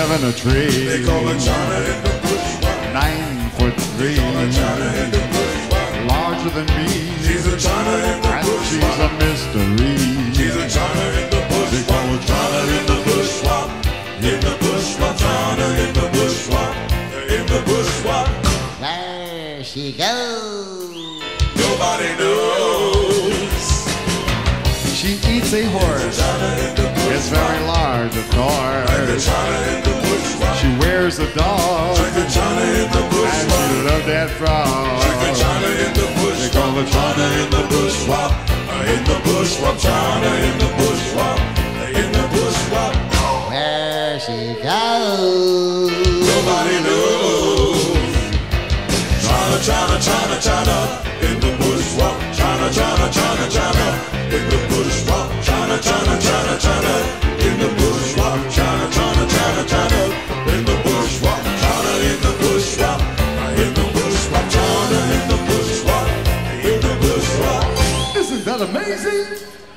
live in a tree. They call her China in the bush. 9'3". China in the bush. Larger than me. She's a China in the And bush. she's a mystery. She's a China in the bush. They call her China in the bush swap. In the bush swap. China in the bush swap. In the bush swap. There she goes. Nobody knows. She eats a horse. China in the bush. It's very large, of Like a course. China in the bush swap. She wears a dog. Like a China in the bush And swap. she loved that frog. Like a China in the bush. They call her China in the bush swap. In the bush swap. China in the bush swap. In the bush swap. There she goes. Nobody knows. China, China, China, China. In the bush swap. China, China, China, China. In the bush swap. China, China, China, China. In the bush swap. China, China, China, China. In the bush swap. China in the bush swap. In the bush swap. China in the bush swap. In the bush swap. Isn't that amazing?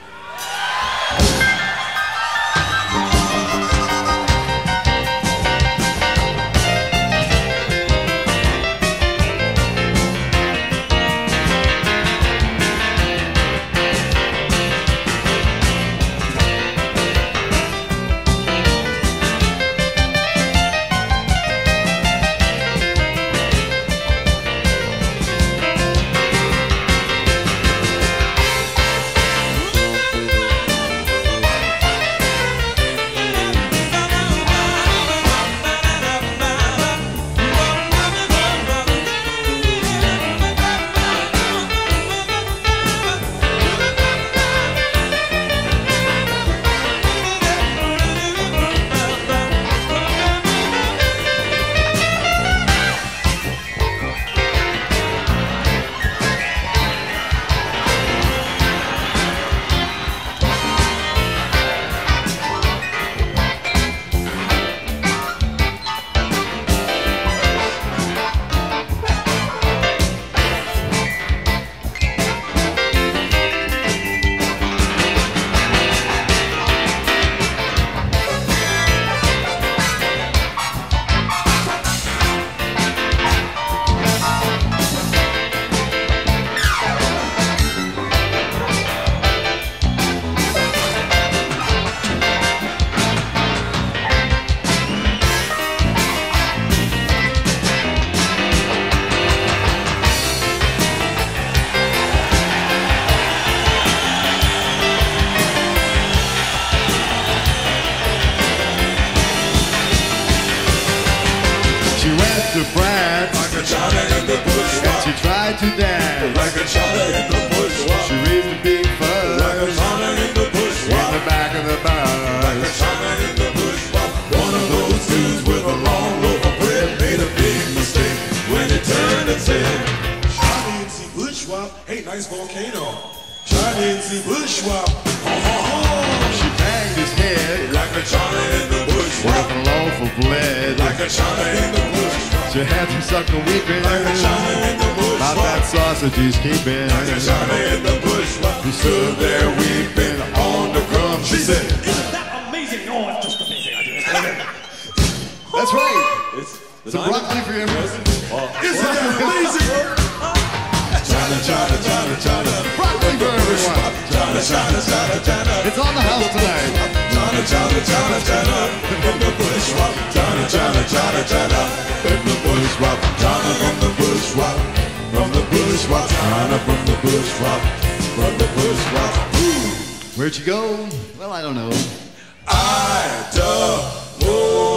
To France, Like a China in the bush and swap. she tried to dance. Like a China in the bush swap. She raised a big fuss Like a China in the bush in swap. the back of the Like a bus. China in the bush swap. One of those dudes with a long loaf of bread made a big mistake when he turned and said, China in the bush swap. Hey, nice volcano. China in the bush swap. She banged his head Like a China in the bush with swap. a loaf of lead. Like a China in the bush swap. She had some sucker weeping Like a China in the bush about swap. that sausage he's keeping. Like a China in the bush swap. He stood there weeping on the crumbs. She said, Isn't that amazing? Oh, it's just amazing. That's right. It's Some broccoli for you. Isn't that amazing? China, China, China, China. Broccoli for everyone. China, China, China, China. It's on the house tonight. China, China, China, China. From the bush swap. China, China, China, China. From the bush swap. China from the bush swap. From the bush swap. China from the bush swap. From the bush swap. Where'd you go? Well, I don't know. I